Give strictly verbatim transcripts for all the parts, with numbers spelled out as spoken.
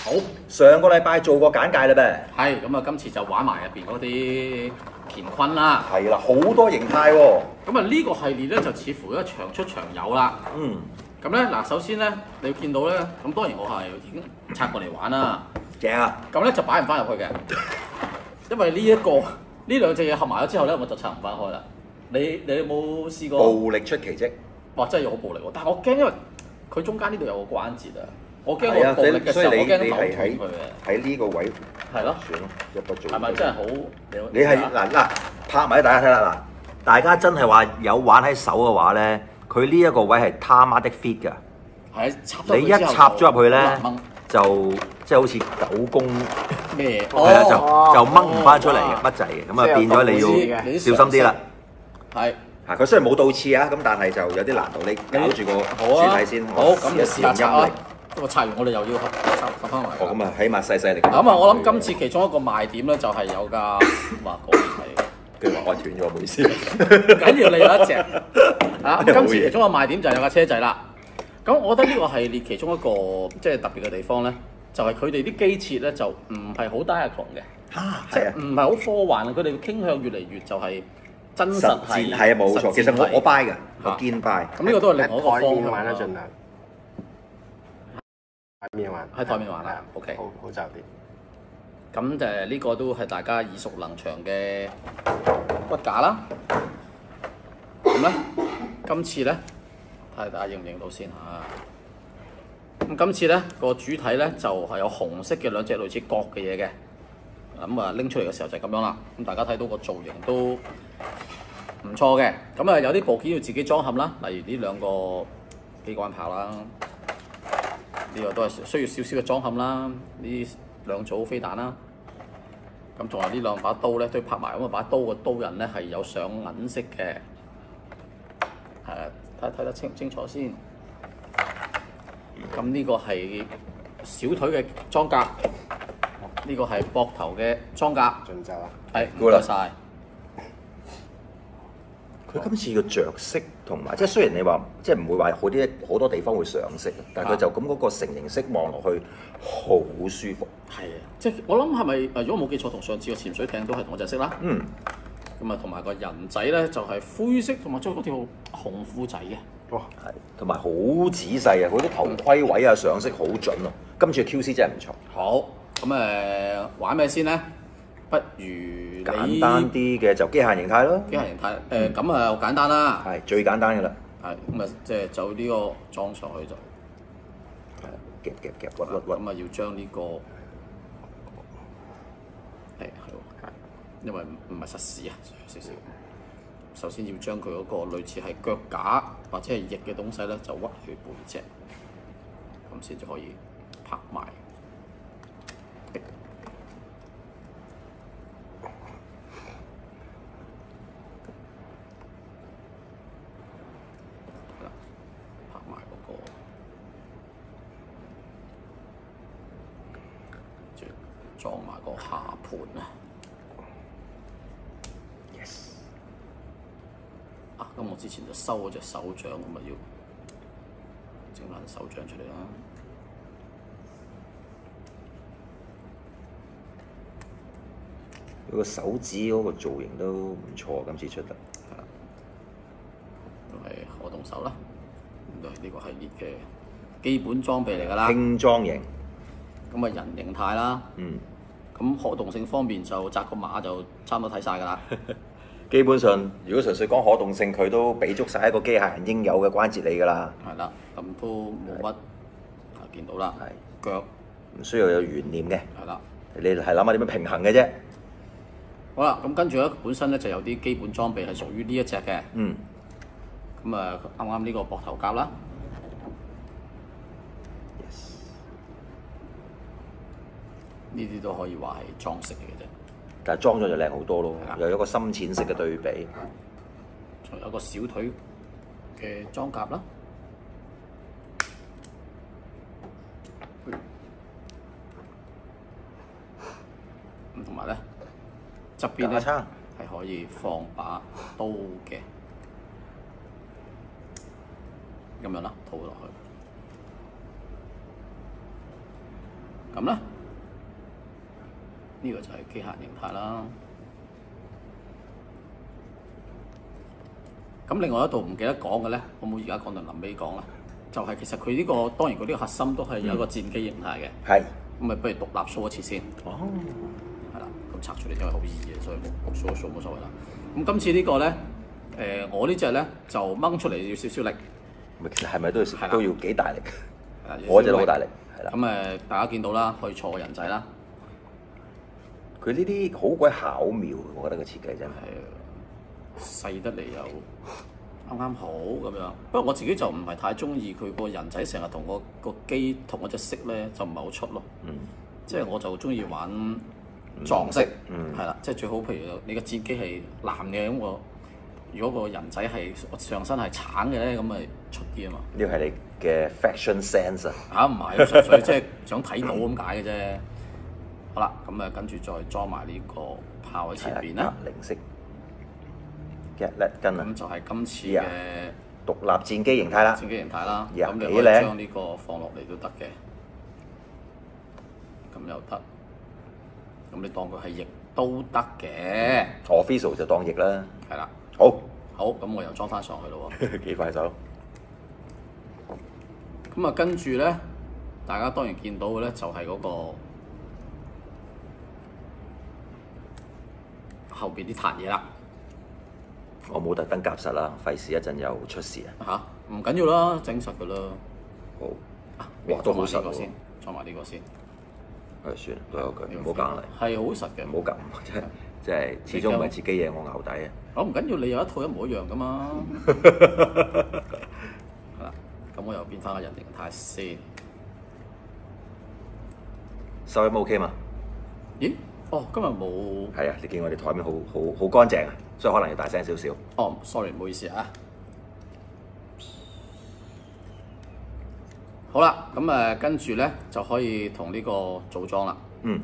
好，上個禮拜做過簡介啦噃。 係咁啊，今次就玩埋入邊嗰啲乾坤啦。 係啦，好多形態喎。 咁啊，呢個系列咧就似乎咧長出長有啦。 嗯。 咁咧嗱，首先咧你見到咧，咁當然我係已經拆過嚟玩啦。 正啊！ 咁咧就擺唔翻入去嘅，因為呢、這、一個呢兩隻嘢合埋咗之後咧，我就拆唔翻開啦。你你有冇試過？ 暴力出奇蹟。 哇！真係好暴力喎！但係我驚，因為佢中間呢度有個關節啊，我驚係啊， 我暴力嘅時候，我驚你扭斷喺佢嘅。 喺呢個位係咯， 算咯，一不做。 係咪真係好？ 你係嗱嗱拍埋俾大家睇啦嗱，大家真係話有玩喺手嘅話咧，佢呢一個位係他媽的 fit 㗎。 係插你一插咗入去咧，就即係好似狗公咩？ 係啦，就哦就掹唔翻出嚟嘅乜滯嘅，咁啊變咗你要小心啲啦。 係。 嚇！佢雖然冇倒刺啊，咁但係就有啲難度。你搞住個主體先， 好咁你試下拆啊！不過拆完我哋又要合拆合翻埋。 哦，咁啊，起碼細細力。 咁啊，我諗今次其中一個賣點咧，就係有架哇嗰係， 佢話我斷咗，唔好意思。 唔緊要，你有一隻啊！今次其中一個賣點就係有架車仔啦。咁我覺得呢個系列其中一個即係特別嘅地方咧，就係佢哋啲機設咧就唔係好 diaclone 嘅， 嚇， 即係唔係好科幻啊！佢哋傾向越嚟越就係。真實係係啊，冇錯。其實我我 buy 㗎，我堅 buy。 咁呢個都係另外一個方向玩啦，盡量台面玩， 喺台面玩啦。OK， 好好就啲。 咁誒呢個都係大家耳熟能詳嘅骨架啦。咁咧，今次咧睇下大家認唔認到先嚇。咁今次咧個主體咧就係有紅色嘅兩隻類似角嘅嘢嘅。咁啊拎出嚟嘅時候就係咁樣啦。咁大家睇到個造型都唔錯嘅，咁啊有啲部件要自己裝嵌啦，例如呢兩個機關炮啦，呢個都係需要少少嘅裝嵌啦，呢兩組飛彈啦，咁仲有呢兩把刀咧都要拍埋，咁啊把刀個刀刃咧係有上銀色嘅，係啊，睇睇得清唔清楚先。咁呢個係小腿嘅裝甲，呢個係膊頭嘅裝甲， 盡責啦， 係唔該晒。 佢今次嘅着色同埋，即係雖然你話即係唔會話好啲好多地方會上色，但係佢就咁嗰個成形色望落去好舒服。 係啊，即係我諗係咪誒？如果冇記錯，同上次個潛水艇都係同一隻色啦。 嗯。 咁啊，同埋個人仔咧就係灰色，同埋着嗰條紅褲仔嘅。 哇！係，同埋好仔細啊！佢啲頭盔位啊上色好準啊！今次嘅 Q C 真係唔錯。 好，咁誒、呃、玩咩先咧？不如簡單啲嘅就機械形態咯。 機械形態誒咁啊，好簡單啦。 係最簡單嘅啦。 係咁啊，即係就呢個裝上去就係夾夾夾屈屈屈。 咁啊，要將呢、這個係係因為唔唔係實時啊，少少。首先要將佢嗰個類似係腳架或者係翼嘅東西咧，就屈去背脊，咁先至可以拍埋。裝埋個下盤啊！ Yes。 啊，咁我之前就收咗隻手掌，咁啊要整翻手掌出嚟啦。 佢個手指嗰個造型都唔錯，今次出得。 係啦，都係可動手啦。咁都係呢個系列嘅基本裝備嚟㗎啦。 輕裝型。 咁啊人形態啦。 嗯。 咁可動性方面就紮個馬就差唔多睇晒㗎啦。 基本上，如果純粹講可動性，佢都俾足晒一個機械人應有嘅關節你㗎啦。 係啦，咁都冇乜啊見到啦。係腳唔需要有懸念嘅。 係啦， 你係諗下點樣平衡嘅啫。 好啦，咁跟住咧，本身咧就有啲基本裝備係屬於呢一隻嘅。 嗯。 咁啊，啱啱呢個膊頭甲啦。呢啲都可以話係裝飾嚟嘅啫， 但係裝咗就靚好多咯，又有一個深淺色嘅對比， 仲有一個小腿嘅裝甲啦，咁同埋咧側邊咧係可以放把刀嘅，咁樣啦，套落去。 咁咧，呢、這個就係機械形態啦。咁另外一度唔記得講嘅咧，我冇而家講定臨尾講啦。就係、是、其實佢呢、這個當然佢呢個核心都係有一個戰機形態嘅。係、嗯。咁咪不如獨立 show 一次先。哦。係啦，咁拆出嚟因為好易嘅，所以冇 show 一 show 冇所謂啦。咁今次呢個咧，誒、呃、我呢隻咧就掹出嚟要少少力。 其實係咪都要都要幾大力？我隻都好大力。係啦。 咁誒，大家見到啦，可以坐個人仔啦。 佢呢啲好鬼巧妙，我覺得個設計真係細得嚟又啱啱好咁樣。不過我自己就唔係太中意佢個人仔成日同個個機同嗰隻色咧，就唔係好出咯。嗯。即係我就中意玩撞色。嗯。係啦，即係最好，譬如你個戰機係藍嘅，咁我如果個人仔係上身係橙嘅咧，咁咪出啲啊嘛。呢個係你嘅 fashion sense 啊？ 嚇唔係，純粹即係想睇到咁解嘅啫。好啦，咁誒跟住再裝埋呢個炮喺前邊啦。 零色嘅叻根啊！ 咁就係今次嘅獨立戰機形態啦。 戰機形態啦，咁你可以將呢個放落嚟都得嘅。咁又得。咁你當佢係翼都得嘅。 Official 就當翼啦。 係啦。 好。 好，咁我又裝翻上去咯喎。 幾快手。 咁啊，跟住咧，大家當然見到嘅咧就係嗰個後邊啲撻嘢啦。 我冇特登夾實啦，費事一陣又出事啊！ 嚇，唔緊要啦，整實噶啦。 好。哇，都好實喎。 先，裝埋呢個先。 誒，算啦，都有句，唔好夾嚟。 係好實嘅， 唔好夾，即係即係始終唔係自己嘢，我淆底啊！ 我唔緊要，你有一套一模一樣噶嘛。係啦，咁我又變翻個人形態先。 收音 OK 嘛？ 咦？哦，今日冇。 係啊，你見我哋台面好好好乾淨啊，所以可能要大聲少少。 哦，sorry，唔好意思啊。好啦，咁誒跟住咧就可以同呢個組裝啦。 嗯。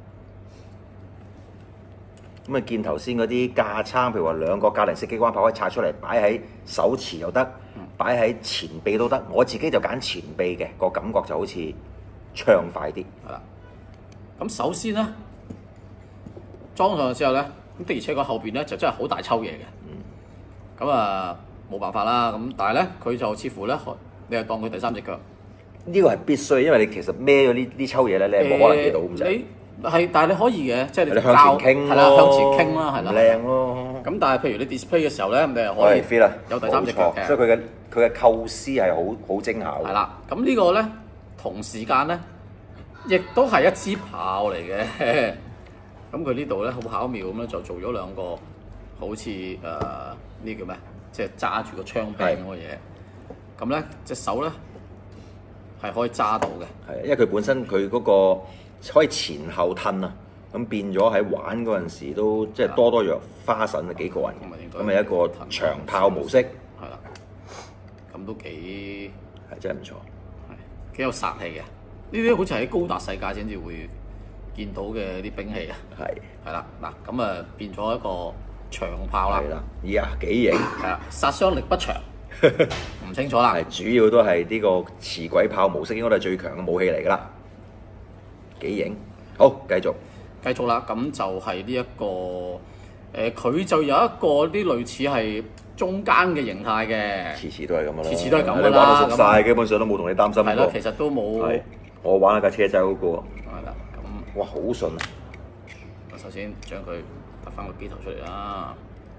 咁啊，見頭先嗰啲架撐，譬如話兩個格林式機關炮可以拆出嚟擺喺手持又得，擺喺前臂都得。我自己就揀前臂嘅，個感覺就好似暢快啲。 係啦。咁首先咧。裝上去之後咧，咁的而且確後邊咧就真係好大抽嘢嘅。咁、嗯、啊冇辦法啦。咁但係咧佢就似乎咧，你係當佢第三隻腳。 呢個係必須，因為你其實孭咗呢呢抽嘢咧，你係冇可能企到咁滯。 你係，但係你可以嘅，即係你向前傾係啦，向前傾啦，係啦。 靚咯。咁但係譬如你 display 嘅時候咧，你係可以 feel 啦， 有第三隻腳嘅。 所以佢嘅佢嘅構思係好好精巧。 係啦，咁呢個咧同時間咧，亦都係一支炮嚟嘅。咁佢呢度咧好巧妙咁咧，就做咗兩個好似誒呢叫咩？即係揸住個槍柄嗰個嘢。咁咧隻手咧係可以揸到嘅。係，因為佢本身佢嗰個可以前後褪啊，咁變咗喺玩嗰陣時都即係多多樣花神啊幾個人。咁咪一個長炮模式。係啦。咁都幾係真係唔錯。係幾有殺氣嘅。呢啲好似喺高達世界先至會見到嘅啲兵器啊，係係啦，嗱咁啊變咗一個長炮啦，係啦，咦啊幾型，係啦，殺傷力不長，唔清楚啦，係主要都係呢個持軌炮模式應該都係最強嘅武器嚟㗎啦，幾型，好繼續，繼續啦，咁就係呢一個誒，佢、呃、就有一個啲類似係中間嘅形態嘅，次次都係咁㗎啦，次次都係咁㗎啦，你玩到熟晒，基本上都冇同你擔心過，係啦，其實都冇，我玩下架車仔嗰個，係啦。哇，好順啊！我首先將佢揼翻個機頭出嚟啦。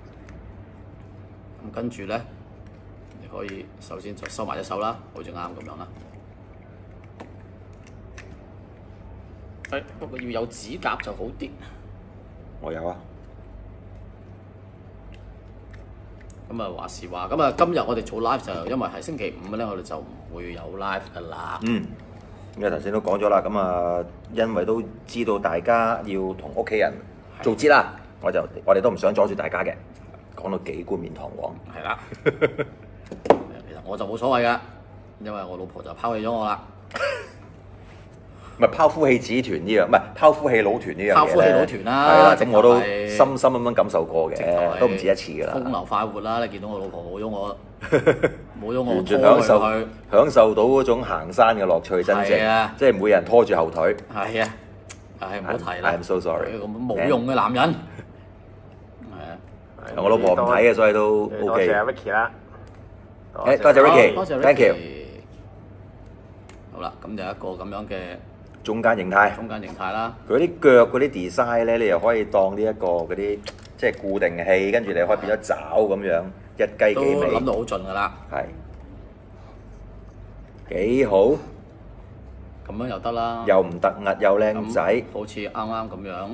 咁跟住咧，你可以首先就收埋隻手啦，好似啱咁樣啦。誒，不過要有指甲就好啲。我有啊。咁啊話時話，咁啊今日我哋做 live 就因為係星期五咧，我哋就唔會有 live 噶啦。嗯。因為頭先都講咗啦，咁啊，因為都知道大家要同屋企人做節啦，我就我哋都唔想阻住大家嘅，講到幾冠冕堂皇。係啦，其實我就冇所謂噶，因為我老婆就拋棄咗我啦。唔係拋夫棄子團呢樣，唔係拋夫棄老團呢樣嘢咧。拋夫棄老團啦，係啦，咁我都深深咁樣感受過嘅，都唔止一次噶啦。風流快活啦，你見到我老婆冇咗我，冇冇咗我完全拖佢享受去。 享受到嗰種行山嘅樂趣，真係啊正即係每人拖住後腿。 係啊，唉唔好提啦。 I'm so sorry 咁冇用嘅男人。係啊。 我老婆唔睇嘅，所以都多 OK。 謝阿 Vicky 啦。 誒多謝 Ricky， 多謝 thank you。 Ricky。好啦，咁就一個咁樣嘅中間形態， 中間形態啦。 佢啲腳嗰啲 design 咧，你又可以當呢一個嗰啲即係固定器，跟住你可以變咗爪咁樣，一雞都幾尾， 諗到好盡㗎啦。 係幾好， 咁樣又得啦。 又唔突兀又靚仔， 咁好似啱啱咁樣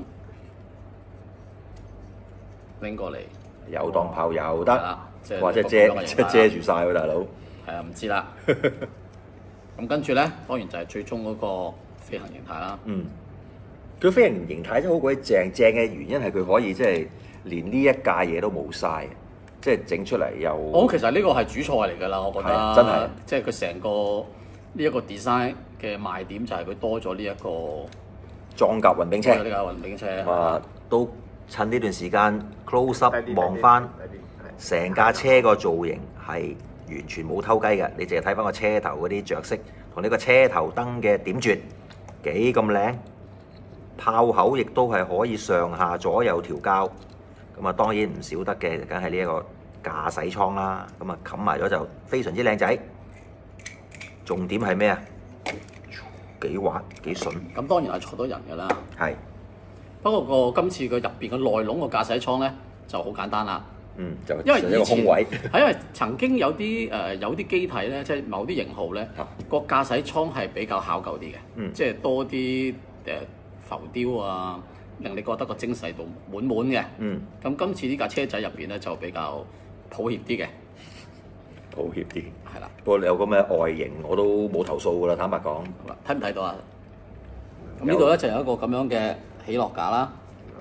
拎過嚟， 有當炮又係得啦，即係或者個咁遮即係樣嘅形態啦遮住晒喎，大佬。 係啊，唔知啦。咁跟住咧，當然就係最終嗰個飛行形態啦。 嗯，佢飛行形態真係好鬼正，正嘅原因係佢可以即係連呢一架嘢都冇晒，即係整出嚟又。 我其實呢個係主菜嚟㗎啦，我覺得。 係真係即係佢成個呢一個 design 嘅賣點就係佢多咗呢一個裝甲運兵車多咗呢架運兵車。 咁啊，都趁呢段時間 close up 低啲望翻低啲成架車個造型係完全冇偷雞嘅，你淨係睇翻個車頭嗰啲着色同呢個車頭燈嘅點綴幾咁靚，炮口亦都係可以上下左右調校，咁啊當然唔少得嘅，梗係呢一個駕駛艙啦，咁啊冚埋咗就非常之靚仔。重點係咩啊？幾滑幾順， 咁當然係坐到人㗎啦。 係不過個今次佢入邊嘅內籠個駕駛艙咧就好簡單啦。 嗯就因為就一個以前空位。 係因為曾經有啲誒、呃、有啲機體咧，即係某啲型號咧， 啊個駕駛艙係比較考究啲嘅， 嗯即係多啲誒、呃、浮雕啊，令你覺得個精細度滿滿嘅。 嗯， 咁今次呢架車仔入邊咧就比較抱歉啲嘅， 抱歉啲。 係啦。 不過你有咁嘅外形，我都冇投訴㗎啦，坦白講。 好啦，睇唔睇到啊？咁有呢度咧就有一個咁樣嘅起落架啦，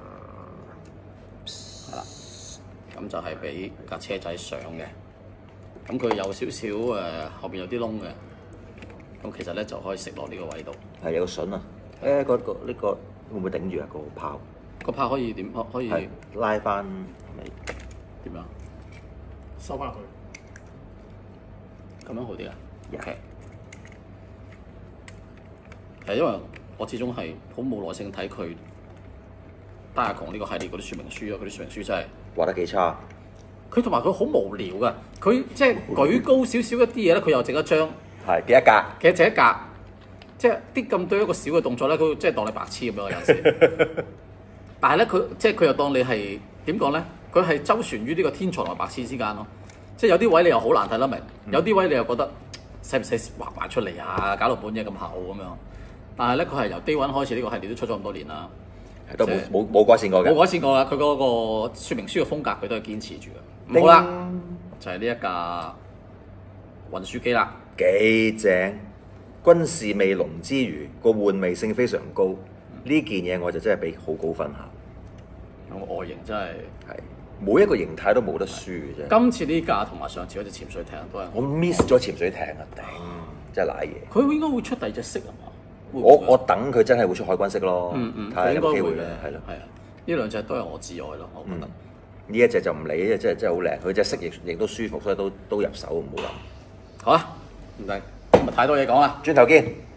係啦，咁就係俾架車仔上嘅。咁佢有少少誒後邊有啲窿嘅，咁其實咧就可以食落呢個位度。 係有個筍啊！誒、個個呢個會唔會頂住啊？個炮個炮可以點？可可以係點拉翻咪樣？ 收翻佢。 咁樣好啲啊 Yeah. ？OK。係因為我始終係好冇耐性睇佢大雄呢個系列嗰啲說明書啊，嗰啲說明書真係。 畫得幾差。 佢同埋佢好無聊噶，佢即係舉高少少一啲嘢咧，佢又整一張， 係幾一格？ 其實整一格，即係啲咁多一個小嘅動作咧，佢即係當你白痴咁樣有陣時。但係咧，佢即係佢又當你係點講咧？佢係周旋於呢個天才同埋白痴之間咯。即係有啲位你又好難睇得明，有啲位你又覺得使唔使畫畫出嚟啊？搞到本嘢咁厚咁樣。但係咧，佢係由 Day One 開始呢個系列都出咗咁多年啦， 都冇即係冇冇改善過嘅。 冇改善過啦。佢嗰個説明書嘅風格，佢都係堅持住嘅。好啦，就係呢一架運輸機啦。 幾正，軍事味濃之餘，個玩味性非常高。呢件嘢我就真係俾好高分下。 個外形真係， 係每一個形態都冇得輸嘅啫。 今次呢架同埋上次嗰隻潛水艇都係我 miss 咗潛水艇啊！頂，真係賴嘢。 佢應該會出第二隻色啊嘛？會唔會我我等佢真係會出海軍式咯， 嗯嗯， 睇下有佢應該會嘅冇機會啦，係咯。 係啊，呢兩隻都係我至愛咯，我覺得。 呢一隻就唔理，呢隻真係真係好靚，佢隻色亦亦都舒服，所以都都入手唔好諗。 好啦，唔該，今日太多嘢講啦。 轉頭見。